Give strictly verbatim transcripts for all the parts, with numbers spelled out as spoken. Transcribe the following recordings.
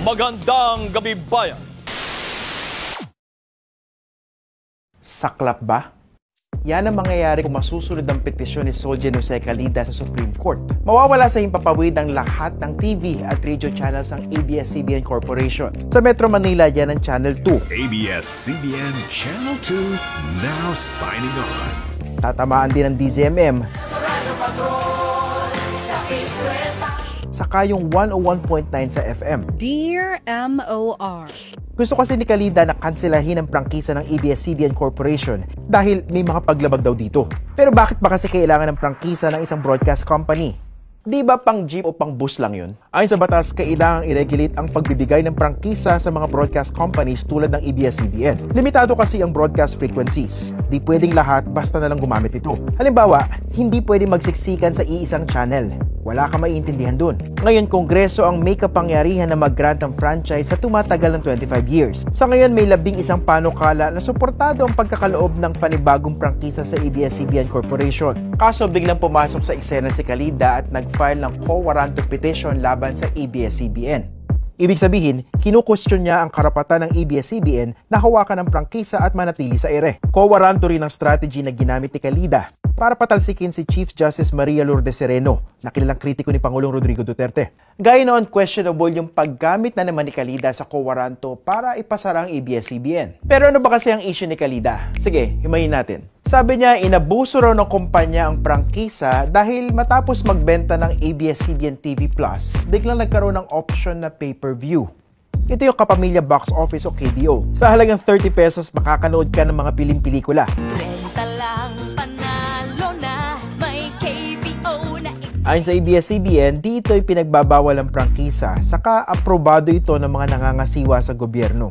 Magandang gabi, bayan! Saklap ba? Yan ang mangyayari kung masusunod ang petisyon ni Soljen Jose Calida sa Supreme Court. Mawawala sa himpapawid ang lahat ng T V at radio channels ng A B S C B N Corporation. Sa Metro Manila, yan ang Channel two. A B S C B N Channel two, now signing on. Tatamaan din ng D Z M M. Saka yung one oh one point nine sa F M. Dear M O R. Gusto kasi ni Calida na kanselahin ang prangkisa ng A B S C B N Corporation dahil may mga paglabag daw dito. Pero bakit ba kasi kailangan ng prangkisa ng isang broadcast company? Di ba pang jeep o pang bus lang yun? Ayon sa batas, kailangang i-regulate ang pagbibigay ng prangkisa sa mga broadcast companies tulad ng A B S C B N. Limitado kasi ang broadcast frequencies. Di pwedeng lahat basta na lang gumamit ito. Halimbawa, hindi pwedeng magsiksikan sa iisang channel. Wala ka maiintindihan dun. Ngayon, Kongreso ang may kapangyarihan na mag-grant ng franchise sa tumatagal ng twenty-five years. Sa ngayon, may labing isang panukala na suportado ang pagkakaloob ng panibagong prangkisa sa A B S C B N Corporation. Kaso biglang pumasok sa eksena si Calida at nag-file ng quo warranto petition laban sa A B S C B N. Ibig sabihin, kinukwestiyon niya ang karapatan ng A B S C B N na hawakan ang prangkisa at manatili sa ere. Quo warranto rin ang strategy na ginamit ni Calida para patalsikin si Chief Justice Maria Lourdes Sereno, na kilalang kritiko ni Pangulong Rodrigo Duterte. Gaya noon, questionable yung paggamit na naman ni Calida sa quo warranto para ipasara ang A B S C B N. Pero ano ba kasi ang issue ni Calida? Sige, himayin natin. Sabi niya, inabuso raw ng kumpanya ang prangkisa dahil matapos magbenta ng A B S C B N T V Plus, biglang nagkaroon ng option na pay-per-view. Ito yung Kapamilya Box Office o K B O. Sa halagang thirty pesos, makakanood ka ng mga piling-pelikula. Renta lang, panalo na, may K B O na. Ayon sa A B S C B N, dito ay pinagbabawal ang prangkisa, saka aprobado ito ng mga nangangasiwa sa gobyerno.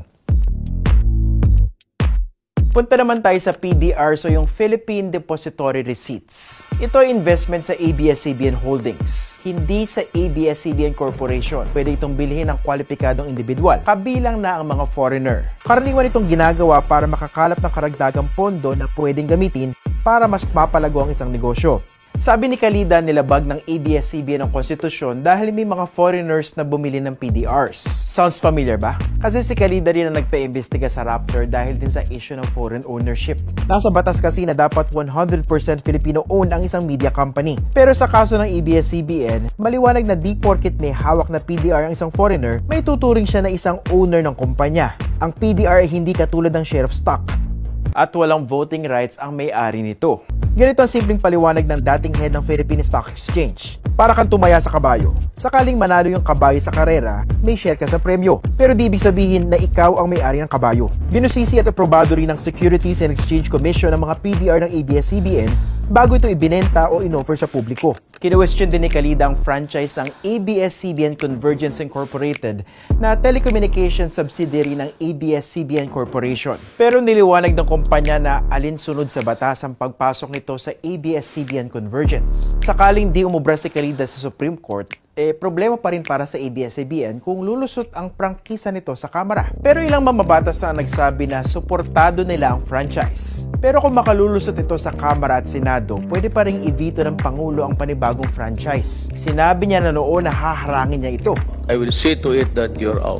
Punta naman tayo sa P D R, so yung Philippine Depository Receipts. Ito ay investment sa A B S C B N Holdings, hindi sa A B S C B N Corporation. Pwede itong bilhin ng kwalipikadong individual, kabilang na ang mga foreigner. Karaniwan itong ginagawa para makakalap ng karagdagang pondo na pwedeng gamitin para mas mapalago ang isang negosyo. Sabi ni Calida, nilabag ng A B S C B N ang konstitusyon dahil may mga foreigners na bumili ng P D Rs. Sounds familiar ba? Kasi si Calida rin ang nagpa-imbestiga sa Raptor dahil din sa issue ng foreign ownership. Nasa batas kasi na dapat one hundred percent Filipino-owned ang isang media company. Pero sa kaso ng A B S C B N, maliwanag na di porket may hawak na P D R ang isang foreigner, may tuturing siya na isang owner ng kumpanya. Ang P D R ay hindi katulad ng share of stock at walang voting rights ang may-ari nito. Ganito ang simpleng paliwanag ng dating head ng Philippine Stock Exchange. Para kang tumaya sa kabayo. Sakaling manalo yung kabayo sa karera, may share ka sa premyo. Pero di ibig sabihin na ikaw ang may-ari ng kabayo. Binusisi at aprobado rin ng Securities and Exchange Commission ang mga P D R ng A B S C B N bago ito ibinenta o inoffer sa publiko. Kine-question din ni Calida ang franchise ang A B S C B N Convergence Incorporated na telecommunications subsidiary ng A B S C B N Corporation. Pero niliwanag ng kumpanya na alinsunod sa batas ang pagpasok nito sa A B S C B N Convergence. Sakaling di umubra si Calida sa Supreme Court, eh problema pa rin para sa A B S C B N kung lulusot ang prangkisa nito sa Kamara. Pero ilang mamabatas na nagsabi na suportado nila ang franchise. Pero kung makalulusot ito sa Kamara at Senado, pwede pa ring i-veto ng Pangulo ang panibagong franchise. Sinabi niya na noon na haharangin niya ito. I will see to it that you're out.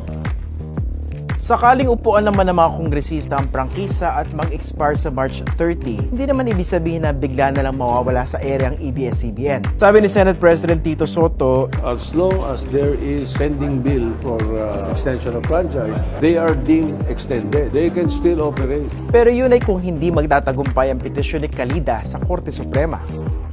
Sakaling upuan naman ng mga kongresista ang prangkisa at mag-expire sa March thirty, hindi naman ibig sabihin na bigla na lang mawawala sa ere ang A B S C B N. Sabi ni Senate President Tito Soto, as long as there is pending bill for uh, extension of franchise, they are deemed extended. They can still operate. Pero yun ay kung hindi magtatagumpay ang petisyon ni Calida sa Korte Suprema.